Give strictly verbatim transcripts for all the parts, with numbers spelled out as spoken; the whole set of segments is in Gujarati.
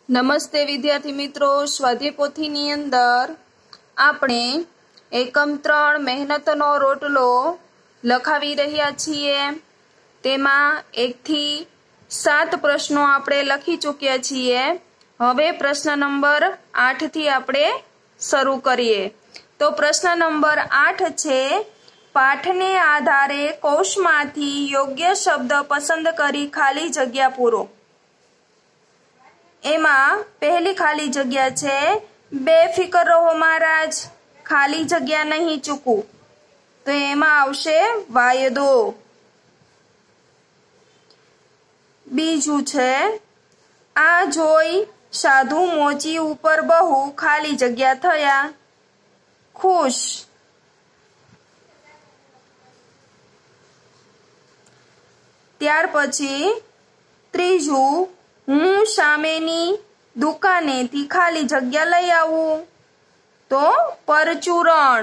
નમસ્તે વિદ્યાર્થી મિત્રો, સ્વાધ્યાય પોથીની અંદર આપણે એકમ ત્રણ મહેનતનો રોટલો લખાવી રહ્યા છીએ। તેમાં એકથી સાત પ્રશ્નો આપણે લખી ચૂક્યા છીએ। હવે પ્રશ્ન નંબર આઠથી આપણે શરૂ કરીએ। તો પ્રશ્ન નંબર આઠ છે, પાઠને આધારે કૌંસમાંથી યોગ્ય શબ્દ પસંદ કરી ખાલી જગ્યા પૂરો। એમાં પહેલી ખાલી જગ્યા છે, બેફિકર રહો મહારાજ, ખાલી જગ્યા નહીં ચૂકવું। તો એમાં આવશે વાયદો। બીજું છે, આ જોઈ સાધુ મોચી ઉપર બહુ ખાલી જગ્યા થયા ખુશ। ત્યાર પછી ત્રીજું, હું સામેની દુકાનેથી ખાલી જગ્યા લઈ આવું તો પરચુરણ।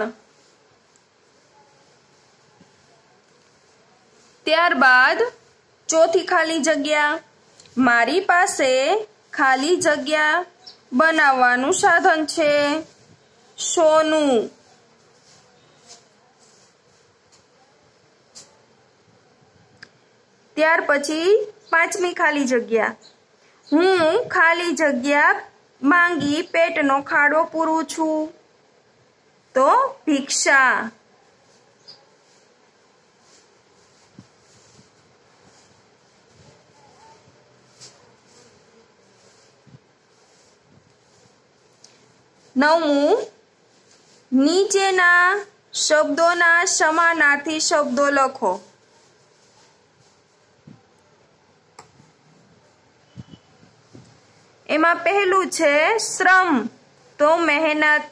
ત્યારબાદ ચોથી ખાલી જગ્યા, મારી પાસે ખાલી જગ્યા બનાવવાનું સાધન છે સોનું। ત્યાર પછી પાંચમી ખાલી જગ્યા, હું ખાલી જગ્યા માંગી પેટનો ખાડો પૂરું છું તો ભિક્ષા। નવમું, નીચેના શબ્દોના સમાનાર્થી શબ્દો લખો। એમાં પહેલું છે શ્રમ તો મહેનત।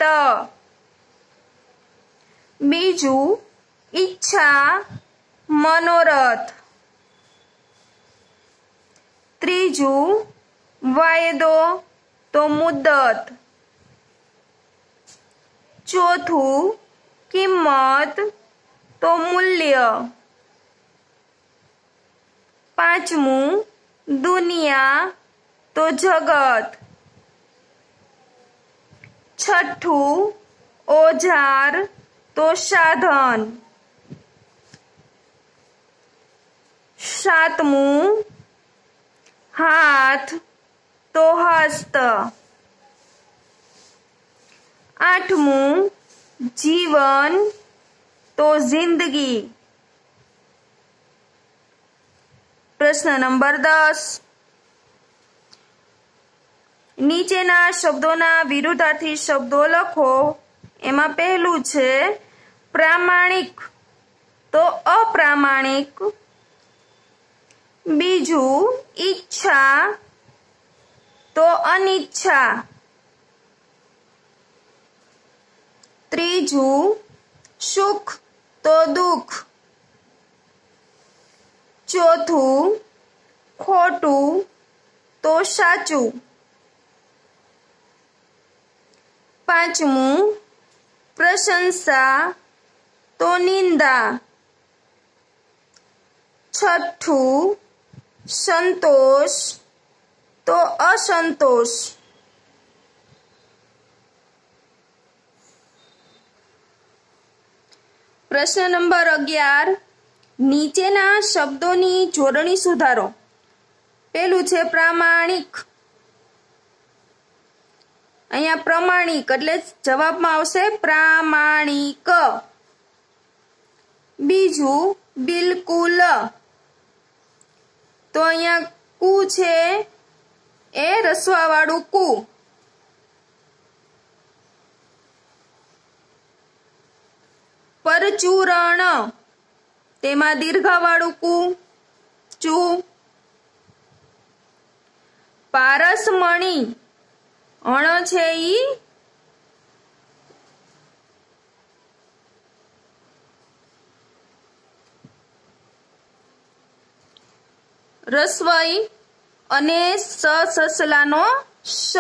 બીજું ઈચ્છા મનોરથ। ત્રીજું વાયદો તો મુદ્દત। ચોથું કિંમત તો મૂલ્ય। પાંચમું દુનિયા તો જગત। છઠ્ઠું ઓજાર તો સાધન। સાતમું હાથ તો હસ્ત। આઠમું જીવન તો જિંદગી। પ્રશ્ન નંબર દસ, નીચેના શબ્દોના વિરુદ્ધાર્થી શબ્દો લખો। એમાં પહેલું છે પ્રામાણિક તો અપ્રામાણિક। બીજું ઈચ્છા તો અનિચ્છા। ત્રીજું સુખ તો દુઃખ। ચોથું ખોટું તો સાચું। પાંચમું પ્રશંસા તો નિંદા। છઠ્ઠું સંતોષ તો અસંતોષ। પ્રશ્ન નંબર અગિયાર, નીચેના શબ્દોની જોડણી સુધારો। પેલું છે પ્રામાણિક, અહીંયા પ્રમાણિક એટલે જવાબમાં આવશે પ્રામાણિક। બીજું બિલકુલ, તો અહીંયા કુ છે એ રસવા વાળું કુ। પરચુરણ તેમાં દીર્ઘવાળું કુ ચુ। પારસમણી અણ છે ઈ રસવઈ અને સ સસલાનો સ।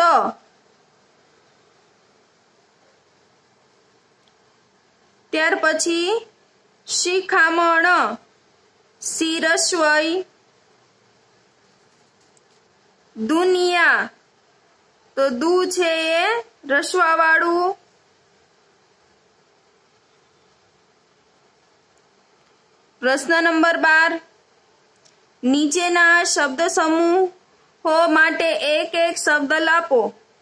ત્યાર પછી શિખામણ શિરસ્વઈ। દુનિયા તો દુ છે એ રસ્વા વાળું. પ્રશ્ન નંબર બાર. નીચેના શબ્દ સમૂહો માટે એક એક શબ્દ આપો.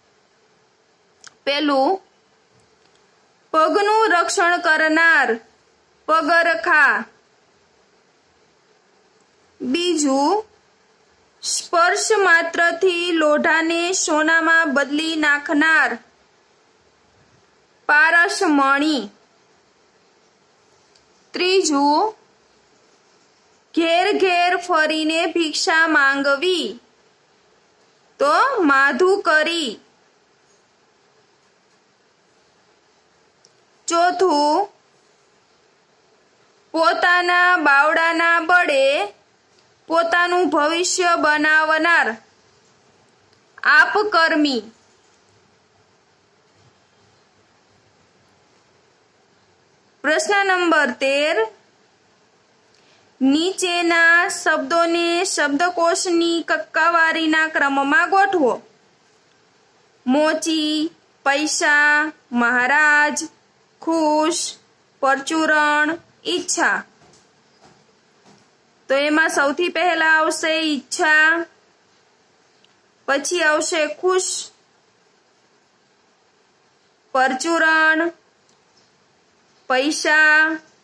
પેલું, પગનું રક્ષણ કરનાર, પગરખા. બીજું, સ્પર્શ માત્રથી લોઢાને સોનામાં બદલી નાખનાર, પારસમણી. ત્રીજું, ઘેર ઘેર ફરીને ભિક્ષા માંગવી, તો માધુકરી. ચોથું, પોતાના બાવડાના બળે પોતાનું ભવિષ્ય બનાવનાર, આપકર્મી. પ્રશ્ન નંબર તેર. નીચેના શબ્દોને શબ્દકોશની કક્કાવારીના ક્રમમાં ગોઠવો. મોચી, પૈસા, મહારાજ, ખુશ, પરચુરણ, ઈચ્છા. તો એમાં સૌથી પહેલા આવશે ઈચ્છા, પછી આવશે ખુશ, પરચુરણ, પૈસા,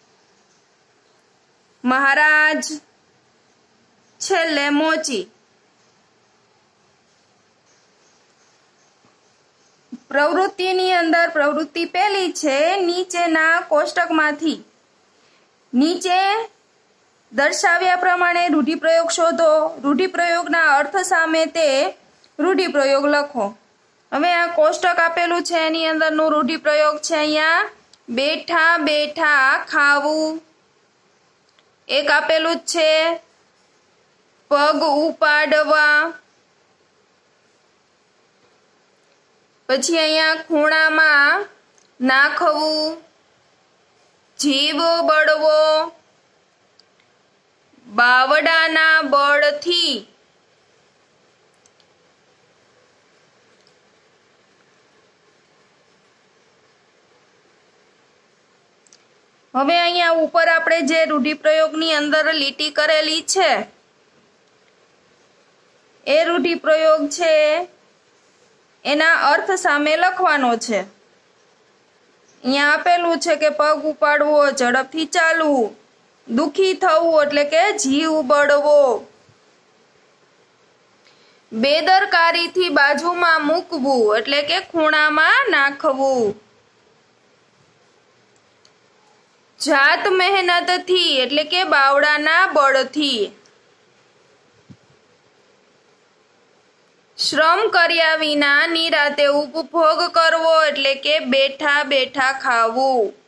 મહારાજ, છેલ્લે મોચી. પ્રવૃત્તિની અંદર પ્રવૃત્તિ પહેલી છે નીચેના કોષ્ટકમાંથી નીચે દર્શાવ્યા પ્રમાણે રૂઢિપ્રયોગ શોધો. રૂઢિપ્રયોગના અર્થ સામે તે રૂઢિપ્રયોગ લખો. હવે આ કોષ્ટક આપેલું છે એની અંદરનું રૂઢિપ્રયોગ છે અહીંયા બેઠા બેઠા ખાવું. એક આપેલું જ છે પગ ઉપાડવા. પછી અહીંયા ખૂણામાં નાખવું, જીવ બળવો, બાવડાના બળથી. હવે અહીંયા ઉપર આપણે જે રૂઢિપ્રયોગની અંદર લીટી કરેલી છે એ રૂઢિપ્રયોગ છે એના અર્થ સામે લખવાનો છે. અહીંયા આપેલું છે કે પગ ઉપાડવો, ઝડપથી ચાલવું, દુખી થવું એટલે કે જીવ બળવો, બેદરકારીથી બાજુમાં મૂકવું એટલે કે ખૂણામાં નાખવું, જાત મહેનતથી એટલે કે બાવડાના બળથી, શ્રમ કર્યા વિના નિરાતે ઉપભોગ કરવો એટલે કે બેઠા બેઠા ખાવું.